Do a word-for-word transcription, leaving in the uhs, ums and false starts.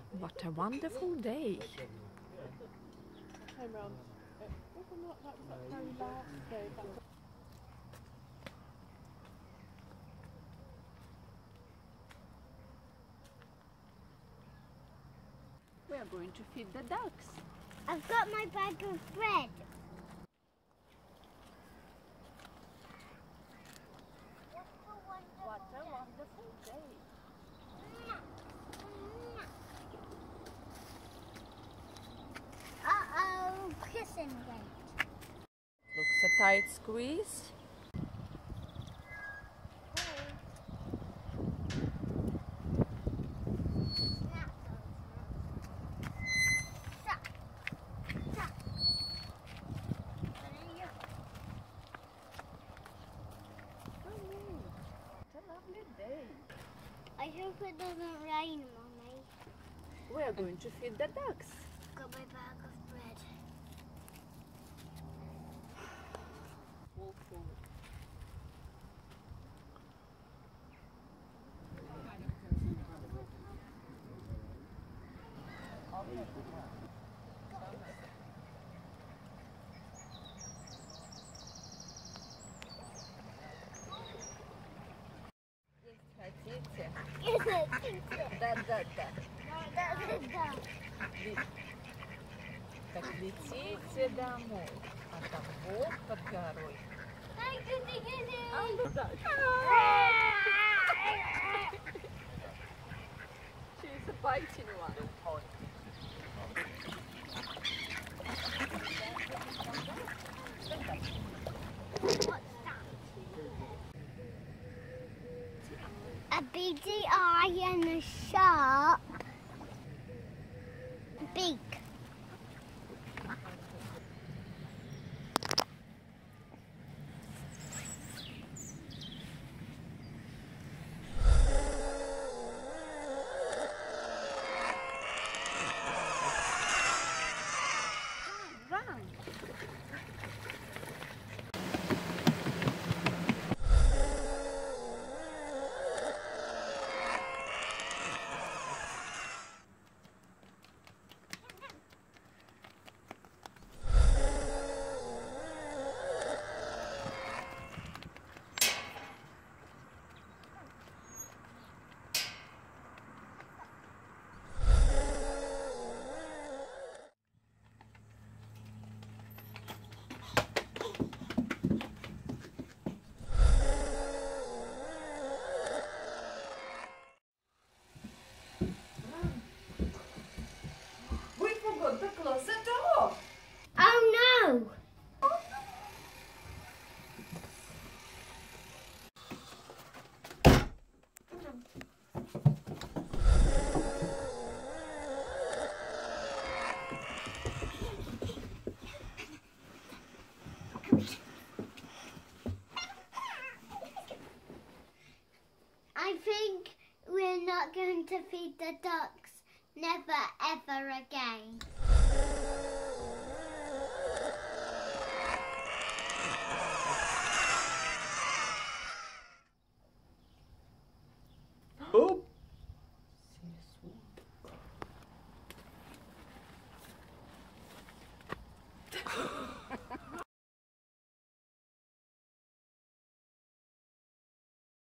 What a wonderful day. Came round. It was not that was that very last day. That was We are going to feed the ducks. I've got my bag of bread. What a wonderful day. Uh-oh, kissing again. Looks a tight squeeze. I hope it doesn't rain, Mummy. We are going to feed the ducks. Got my bag of bread. Walk forward. Хотите? Да-да-да. Да-да-да. Так летите домой, а там Бог под горой. А, ну да. She's a biting one. What's that? A beady eye and a sharp beak. I think we're not going to feed the ducks never ever again.